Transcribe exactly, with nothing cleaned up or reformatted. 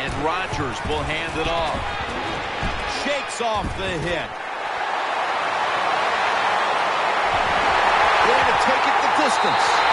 And Rodgers will hand it off. Shakes off the hit. Going to take it the distance.